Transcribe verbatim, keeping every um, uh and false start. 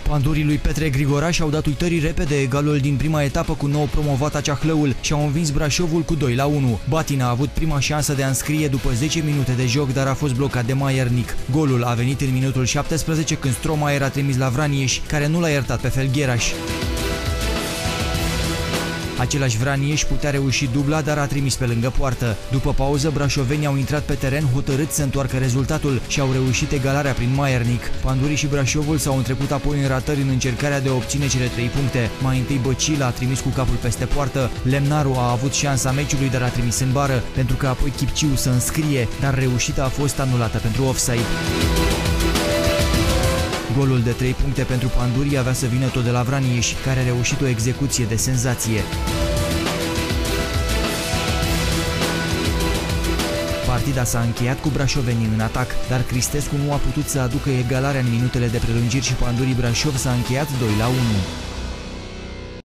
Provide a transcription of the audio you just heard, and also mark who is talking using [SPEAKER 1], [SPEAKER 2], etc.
[SPEAKER 1] Pandurii lui Petre Grigoraș au dat uitării repede egalul din prima etapă cu nou promovat Ceahlăul și au învins Brașovul cu doi la unu. Batin a avut prima șansă de a înscrie după zece minute de joc, dar a fost blocat de Maiernic. Golul a venit în minutul șaptesprezece când Stromae a trimis la Vranieș, care nu l-a iertat pe Felgheraș. Același Vranieș putea reuși dubla, dar a trimis pe lângă poartă. După pauză, brașovenii au intrat pe teren hotărât să întoarcă rezultatul și au reușit egalarea prin Maiernic. Pandurii și Brașovul s-au întrecut apoi în ratări în încercarea de a obține cele trei puncte. Mai întâi Băcila a trimis cu capul peste poartă, Lemnaru a avut șansa meciului, dar a trimis în bară, pentru că apoi Chipciu să înscrie, dar reușita a fost anulată pentru offside. Golul de trei puncte pentru Pandurii avea să vină tot de la Vranieș, care a reușit o execuție de senzație. Partida s-a încheiat cu brașovenii în atac, dar Cristescu nu a putut să aducă egalarea în minutele de prelungiri și Pandurii Brașov s-a încheiat doi la unu.